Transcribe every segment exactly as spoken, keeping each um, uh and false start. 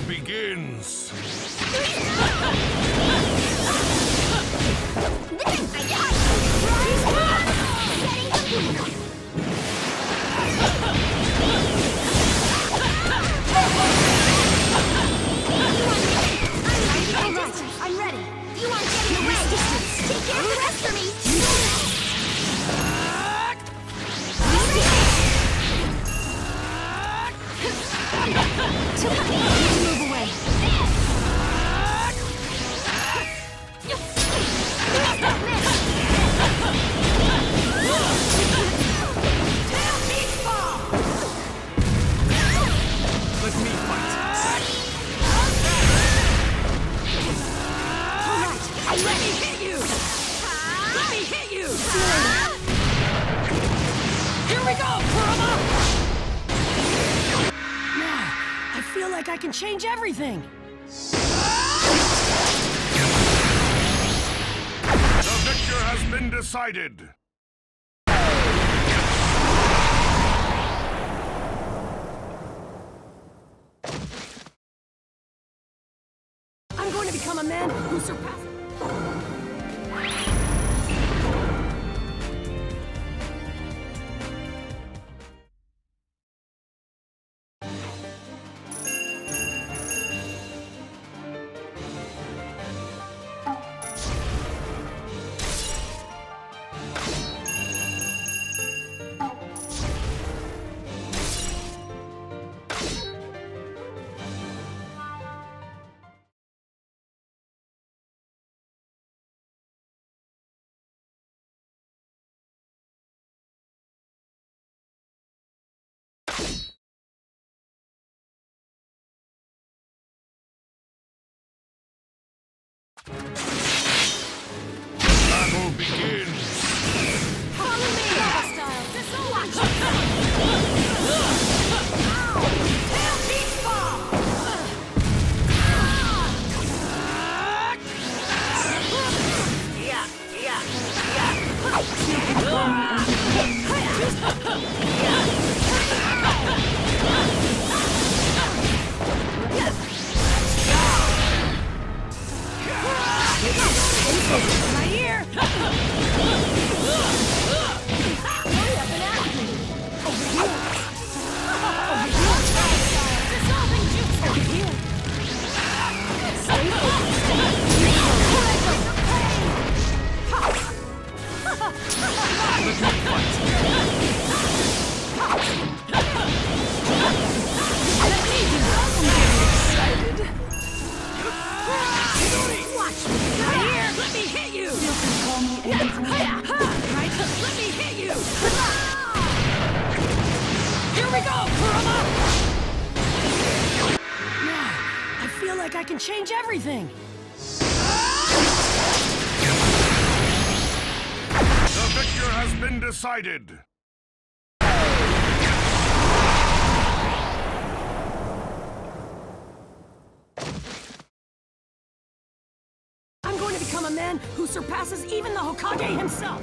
begins. I'm ready. You aren't getting away. Take care of the rest for me. Move away. Let me fight. I'm Let me hit you! Let me hit you! Here we go, Kurama! Now, I feel like I can change everything. The victor has been decided. I'm going to become a man who surpasses... Battle begins. Follow me. Style. Watch. Tail beach ball! Yeah, yeah, My ear! Hurry up and ask me. Over here! Over here! Dissolving juice. Over here! Stay focused. Let me fight. Let me do it! I'm getting excited! Watch me. Here, let me hit you. You can call me anything. Right? Let me hit you. Here we go, Kurama. Now, I feel like I can change everything. The victor has been decided. I'm going to become a man who surpasses even the Hokage himself.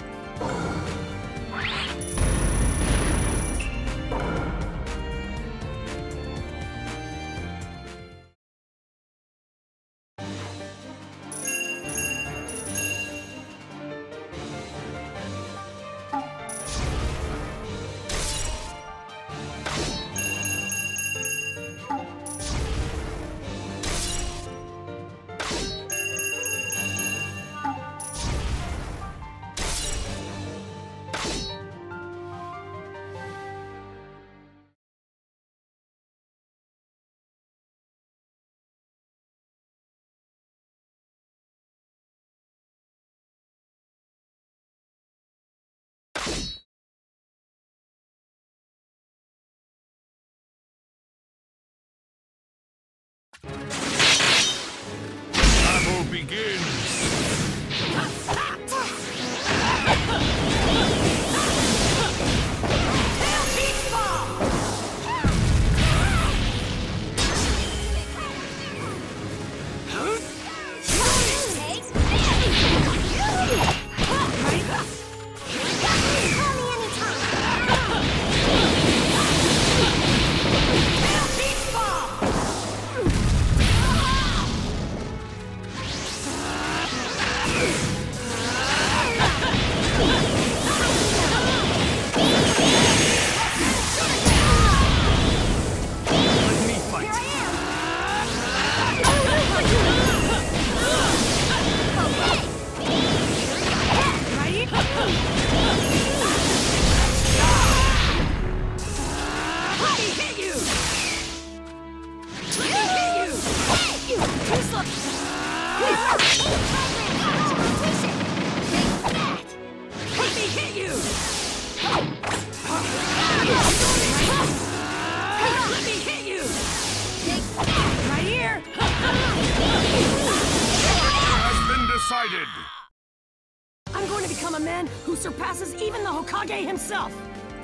Battle begins. Tail beach ball. Call me anytime. Tail beach ball. Let me fight. Let me hit you! Let me hit you! You too slow. Let me hit you! Let me hit you! Right here! Has been decided. I'm going to become a man who surpasses even the Hokage himself!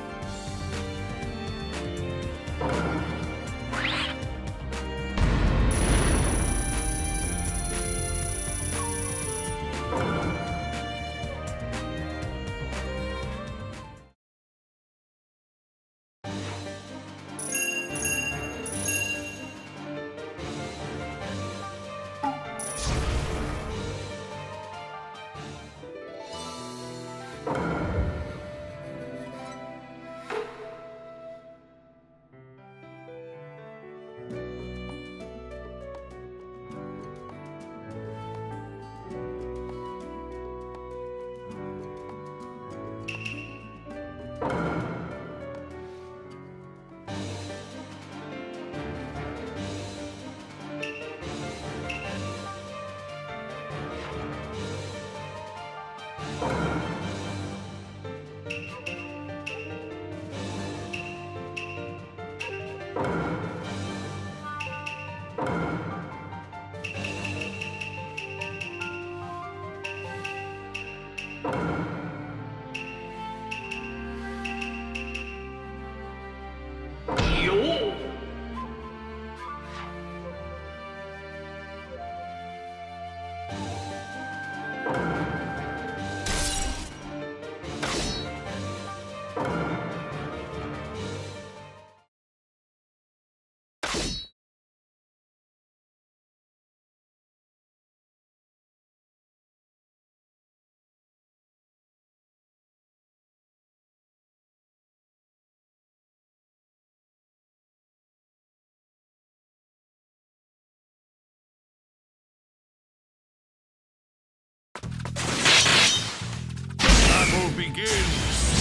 Battle begins.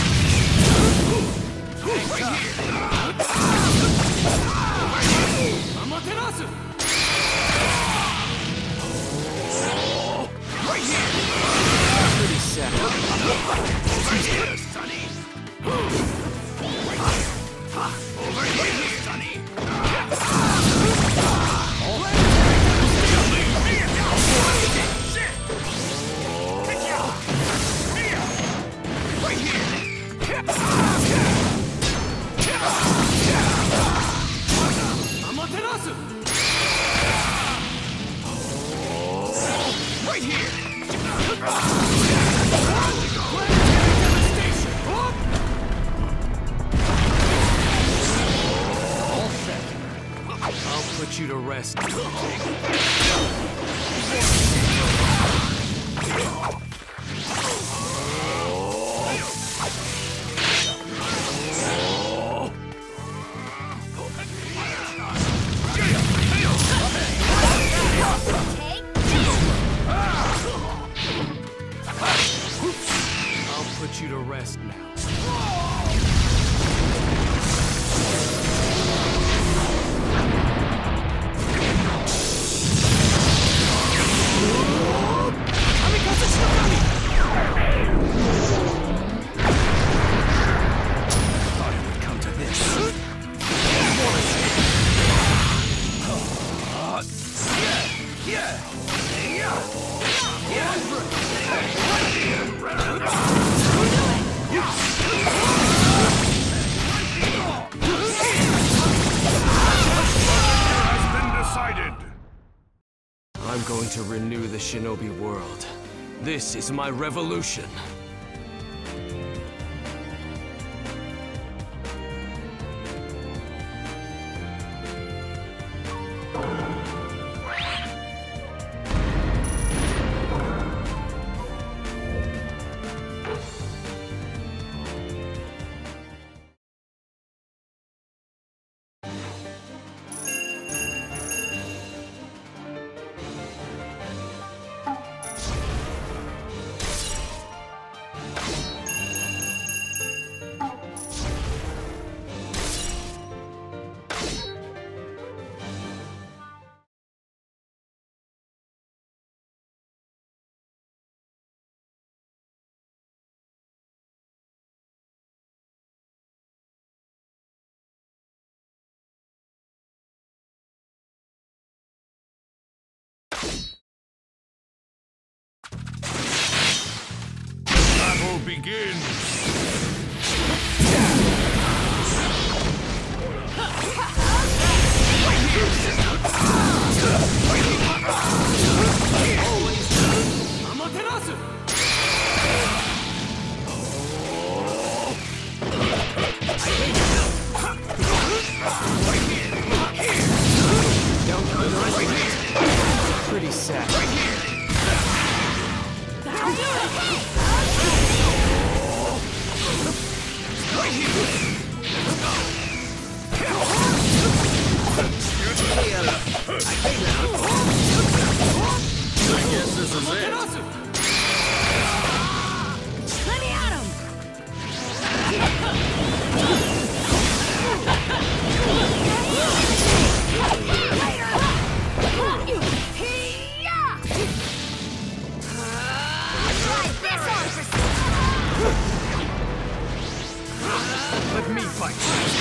Amaterasu! Pretty sad. Over here, Sonny. Over here, Sonny. Amaterasu! Right here. Devastation! All set. I'll put you to rest. I'll put you to rest now. Thought it would come to this. Has been decided. I'm going to renew the shinobi world. This is my revolution. begins. Amaterasu! Don't underestimate it. Pretty sad. I guess this is it. Let me at him! Let me fight.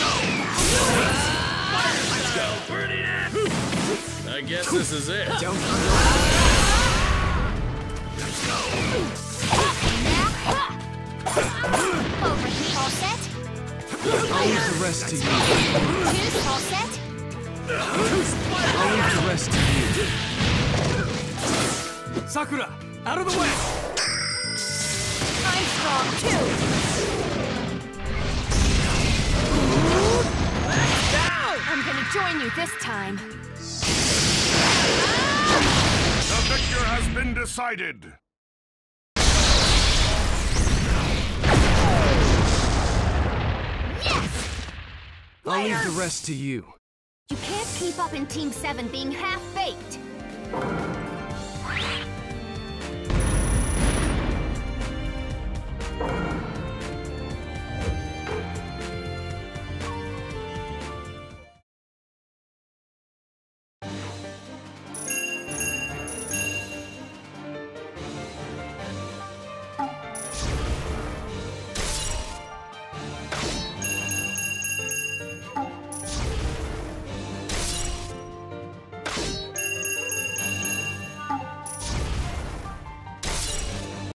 Let's go, Ferdinand! I guess this is it. Don't underestimate Let's go. Overheat all set. it. I'll leave the rest to you. Two's all set. I'll leave the rest to you. Sakura, out of the way! I'm strong too. I'm gonna join you this time. The victor has been decided. Yes! I'll leave the rest to you. You can't keep up in Team seven being half-baked.